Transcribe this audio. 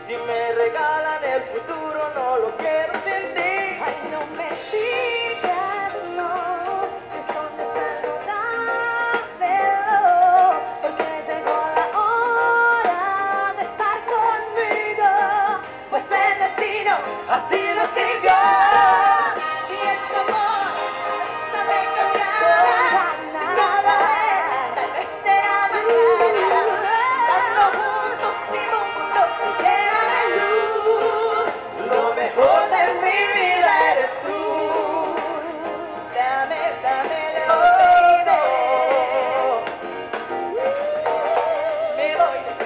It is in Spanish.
Si me regalan el futuro, no lo quiero sin ti. Ay, no me digas no, si son de saludármelo, porque llegó la hora de estar conmigo, pues el destino Así lo escribió. y este amor no me cambiará. Nada es, tal vez será mañana. Estando juntos mi mundo se llena de luz. Lo mejor de mi vida eres tú. Dame, dámelo, Oh, baby. oh, Me voy de